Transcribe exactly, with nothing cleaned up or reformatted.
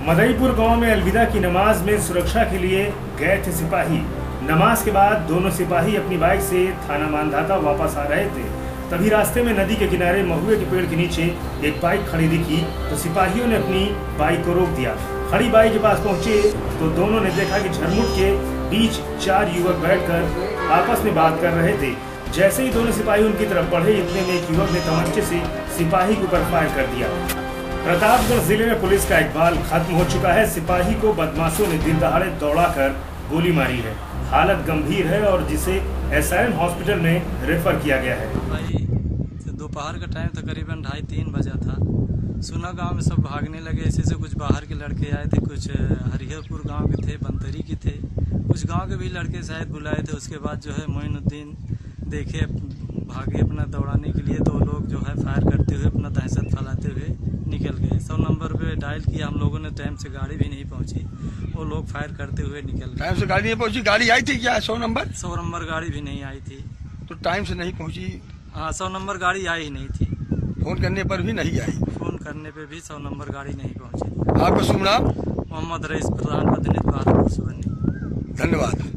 मदईपुर गांव में अलविदा की नमाज में सुरक्षा के लिए गए थे सिपाही। नमाज के बाद दोनों सिपाही अपनी बाइक से थाना मानधाता वापस आ रहे थे। तभी रास्ते में नदी के किनारे महुए के पेड़ के नीचे एक बाइक खड़ी दिखी तो सिपाहियों ने अपनी बाइक को रोक दिया। खड़ी बाइक के पास पहुंचे तो दोनों ने देखा कि झरमुट के बीच चार युवक बैठकर आपस में बात कर रहे थे। जैसे ही दोनों सिपाही उनकी तरफ बढ़े, इतने में एक युवक ने तमंचे से सिपाही के ऊपर फायर कर दिया। प्रतापगढ़ जिले में पुलिस का इकबाल खत्म हो चुका है। सिपाही को बदमाशों ने दिन दहाड़े दौड़ाकर गोली मारी है। हालत गंभीर है और जिसे एसआईएन हॉस्पिटल में रेफर किया गया है। भाई दोपहर का टाइम तकरीबन ढाई तीन बजा था। सुना गांव में सब भागने लगे। ऐसे से कुछ बाहर के लड़के आए थे, कुछ हरिहरपुर गांव के थे, बंतरी के थे, कुछ गांव के भी लड़के शायद बुलाए थे। उसके बाद जो है मोइनुद्दीन देखे भागे अपना दौड़ाने के लिए, तो लोग जो है फायर करते हुए अपना दहशत फैलाते हुए निकल गए। सौ नंबर पे डायल किया हम लोगों ने, टाइम से गाड़ी भी नहीं पहुंची, वो लोग फायर करते हुए निकल गए। टाइम से गाड़ी नहीं पहुंची? गाड़ी आई थी क्या? सौ नंबर सौ नंबर गाड़ी भी नहीं आई थी। तो टाइम से नहीं पहुंची? हाँ, सौ नंबर गाड़ी आई ही नहीं थी। फोन करने पर भी नहीं आई? फोन करने पे भी सौ नंबर गाड़ी नहीं पहुंची। आपका शुभ नाम? मोहम्मद रईस, प्रधान प्रतिनिधि बहादुरपुर सुबन्नी। धन्यवाद।